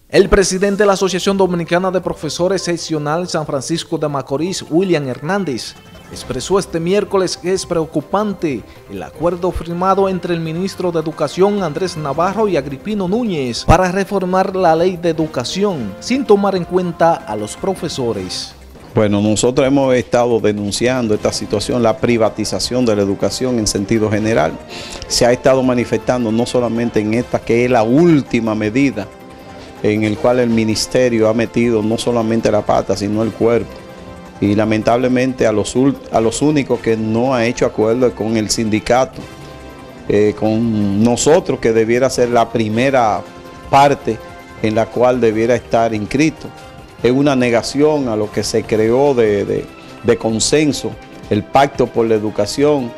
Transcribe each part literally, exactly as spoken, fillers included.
El presidente de la Asociación Dominicana de Profesores Seccional San Francisco de Macorís, William Hernández, expresó este miércoles que es preocupante el acuerdo firmado entre el ministro de Educación Andrés Navarro y Agripino Núñez para reformar la ley de educación sin tomar en cuenta a los profesores. Bueno, nosotros hemos estado denunciando esta situación, la privatización de la educación en sentido general. Se ha estado manifestando no solamente en esta, que es la última medida en el cual el ministerio ha metido no solamente la pata, sino el cuerpo. Y lamentablemente a los, a los únicos que no ha hecho acuerdo con el sindicato, eh, con nosotros, que debiera ser la primera parte en la cual debiera estar inscrito. Es una negación a lo que se creó de, de, de consenso, el Pacto por la Educación.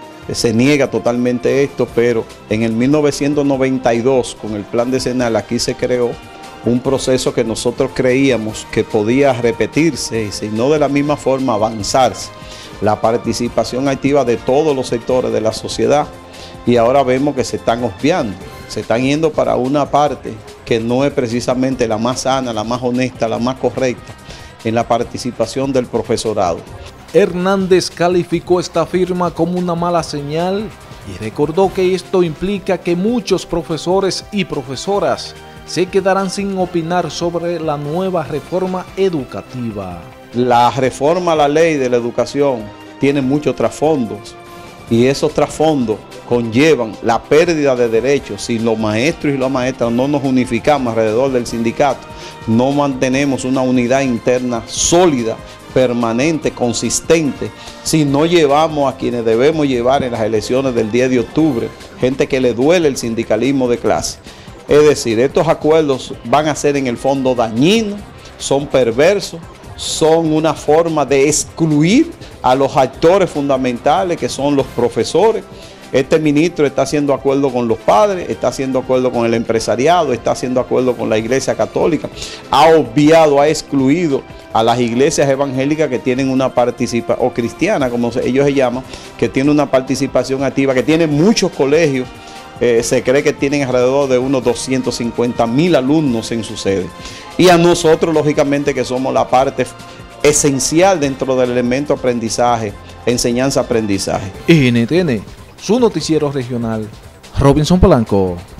Se niega totalmente esto, pero en el mil novecientos noventa y dos, con el plan decenal, aquí se creó un proceso que nosotros creíamos que podía repetirse y si no de la misma forma avanzarse. La participación activa de todos los sectores de la sociedad, y ahora vemos que se están obviando, se están yendo para una parte que no es precisamente la más sana, la más honesta, la más correcta en la participación del profesorado. Hernández calificó esta firma como una mala señal y recordó que esto implica que muchos profesores y profesoras se quedarán sin opinar sobre la nueva reforma educativa. La reforma a la ley de la educación tiene muchos trasfondos y esos trasfondos conllevan la pérdida de derechos. Si los maestros y las maestras no nos unificamos alrededor del sindicato, no mantenemos una unidad interna sólida, permanente, consistente, si no llevamos a quienes debemos llevar en las elecciones del diez de octubre, gente que le duele el sindicalismo de clase. Es decir, estos acuerdos van a ser en el fondo dañinos, son perversos, son una forma de excluir a los actores fundamentales que son los profesores. Este ministro está haciendo acuerdo con los padres, está haciendo acuerdo con el empresariado, está haciendo acuerdo con la Iglesia Católica, ha obviado, ha excluido a las iglesias evangélicas que tienen una participación, o cristiana como ellos se llaman, que tienen una participación activa, que tienen muchos colegios. Eh, se cree que tienen alrededor de unos doscientos cincuenta mil alumnos en su sede. Y a nosotros, lógicamente, que somos la parte esencial dentro del elemento aprendizaje, enseñanza-aprendizaje. N T N, su noticiero regional, Robinson Polanco.